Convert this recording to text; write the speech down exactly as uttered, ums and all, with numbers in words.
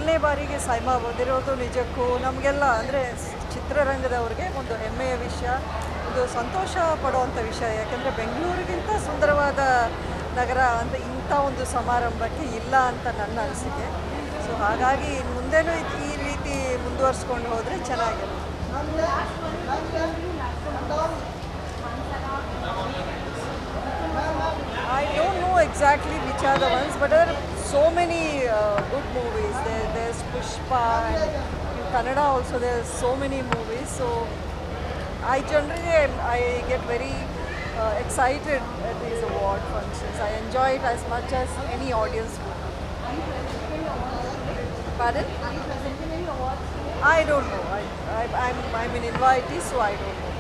ಮೊದಲನೇ ಬಾರಿಗೆ ಸೈಮಾ ಬಂದಿರೋದು ನಿಜಕ್ಕೂ ನಮಗೆಲ್ಲ ಅಂದರೆ ಚಿತ್ರರಂಗದವ್ರಿಗೆ ಒಂದು ಹೆಮ್ಮೆಯ ವಿಷಯ, ಒಂದು ಸಂತೋಷ ಪಡುವಂಥ ವಿಷಯ. ಯಾಕೆಂದರೆ ಬೆಂಗಳೂರಿಗಿಂತ ಸುಂದರವಾದ ನಗರ ಅಂತ ಇಂಥ ಒಂದು ಸಮಾರಂಭಕ್ಕೆ ಇಲ್ಲ ಅಂತ ನನ್ನ ಅನಿಸಿಕೆ. ಸೊ ಹಾಗಾಗಿ ಮುಂದೆನೂ ಈ ರೀತಿ ಮುಂದುವರಿಸ್ಕೊಂಡು ಹೋದರೆ ಚೆನ್ನಾಗಿರುತ್ತೆ. I don't know exactly which are the ones, but there are so many uh, good movies. There, there's Pushpa, and in Kannada also there's so many movies. So I generally I get very uh, excited at these award functions. I enjoy it as much as any audience would. Pardon? I don't know. I, I, I'm, I'm an invitee, so I don't know.